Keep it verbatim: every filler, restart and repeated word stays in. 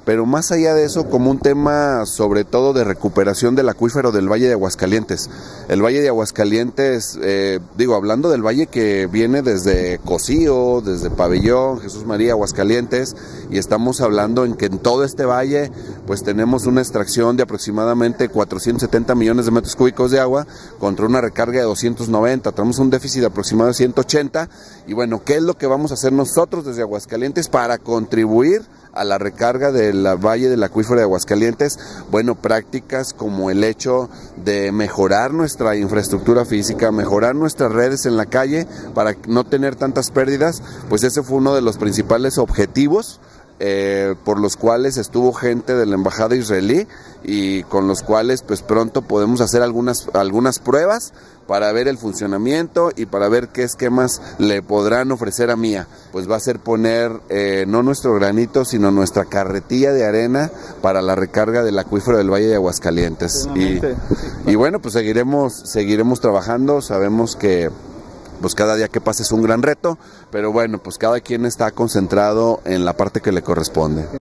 pero más allá de eso, como un tema sobre todo de recuperación del acuífero del Valle de Aguascalientes. El Valle de Aguascalientes, eh, digo, hablando del valle que viene desde Cocío, desde Pabellón, Jesús María, Aguascalientes, y estamos hablando en que en todo este valle pues tenemos una extracción de aproximadamente cuatrocientos setenta millones de metros cúbicos de agua contra una recarga de doscientos noventa, tenemos un déficit de aproximadamente ciento ochenta, y bueno, ¿qué es lo que vamos a hacer nosotros desde Aguascalientes para contribuir a la recarga del valle del acuífero de Aguascalientes? Bueno, prácticas como el hecho de mejorar nuestra infraestructura física, mejorar nuestras redes en la calle para no tener tantas pérdidas, pues ese fue uno de los principales objetivos Eh, por los cuales estuvo gente de la embajada israelí y con los cuales pues pronto podemos hacer algunas, algunas pruebas para ver el funcionamiento y para ver qué esquemas le podrán ofrecer a Mía. Pues va a ser poner eh, no nuestro granito, sino nuestra carretilla de arena para la recarga del acuífero del Valle de Aguascalientes. Y, y bueno, pues seguiremos, seguiremos trabajando, sabemos que pues cada día que pasa es un gran reto, pero bueno, pues cada quien está concentrado en la parte que le corresponde.